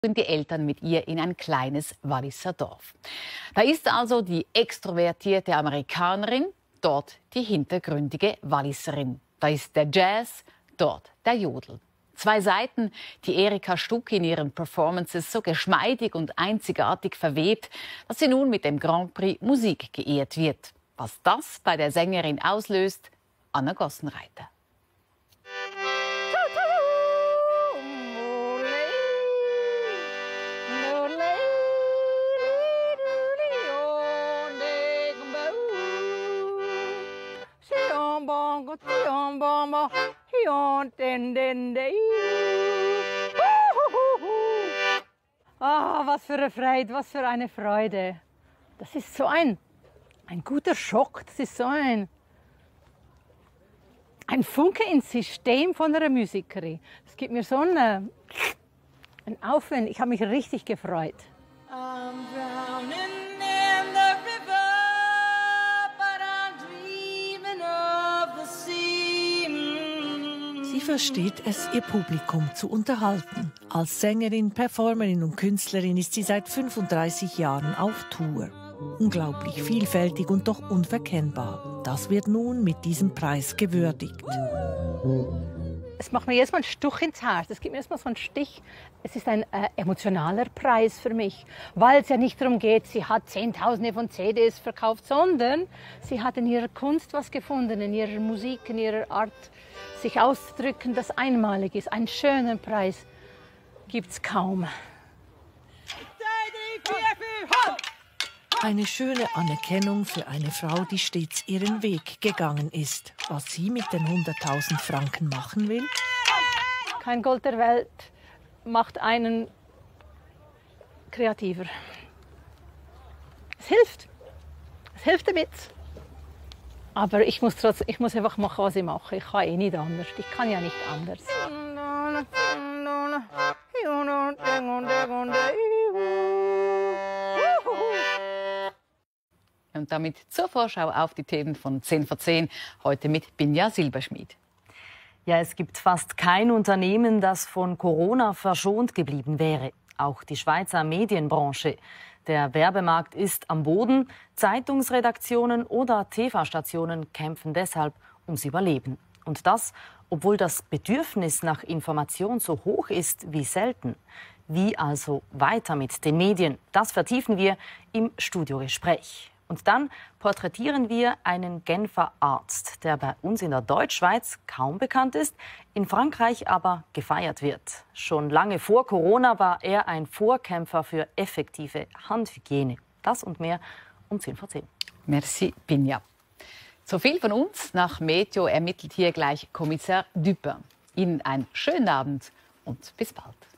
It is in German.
die Eltern mit ihr in ein kleines Walliser Dorf. Da ist also die extrovertierte Amerikanerin, dort die hintergründige Walliserin. Da ist der Jazz, dort der Jodel. Zwei Seiten, die Erika Stuck in ihren Performances so geschmeidig und einzigartig verwebt, dass sie nun mit dem Grand Prix Musik geehrt wird. Was das bei der Sängerin auslöst, Anna Gossenreiter. Ah, was für eine Freude, was für eine Freude. Das ist so ein guter Schock, das ist so ein Funke ins System von einer Musikerin. Das gibt mir so ein Aufwind. Ich habe mich richtig gefreut. Sie versteht es, ihr Publikum zu unterhalten. Als Sängerin, Performerin und Künstlerin ist sie seit 35 Jahren auf Tour. Unglaublich vielfältig und doch unverkennbar. Das wird nun mit diesem Preis gewürdigt. Es macht mir erstmal einen Stich ins Herz. Es gibt mir erstmal so einen Stich. Es ist ein emotionaler Preis für mich, weil es ja nicht darum geht, sie hat Zehntausende von CDs verkauft, sondern sie hat in ihrer Kunst was gefunden, in ihrer Musik, in ihrer Art, sich auszudrücken, das einmalig ist. Einen schönen Preis gibt es kaum. Eine schöne Anerkennung für eine Frau, die stets ihren Weg gegangen ist. Was sie mit den 100.000 Franken machen will? Kein Gold der Welt macht einen kreativer. Es hilft. Es hilft damit. Aber ich muss einfach machen, was ich mache. Ich kann nicht anders. Ich kann ja nicht anders. Und damit zur Vorschau auf die Themen von 10 vor 10, heute mit Binja Silberschmied. Ja, es gibt fast kein Unternehmen, das von Corona verschont geblieben wäre. Auch die Schweizer Medienbranche. Der Werbemarkt ist am Boden. Zeitungsredaktionen oder TV-Stationen kämpfen deshalb ums Überleben. Und das, obwohl das Bedürfnis nach Information so hoch ist wie selten. Wie also weiter mit den Medien? Das vertiefen wir im Studiogespräch. Und dann porträtieren wir einen Genfer Arzt, der bei uns in der Deutschschweiz kaum bekannt ist, in Frankreich aber gefeiert wird. Schon lange vor Corona war er ein Vorkämpfer für effektive Handhygiene. Das und mehr um 10 vor 10. Merci, Binja. So viel von uns. Nach Meteo ermittelt hier gleich Kommissar Dupin. Ihnen einen schönen Abend und bis bald.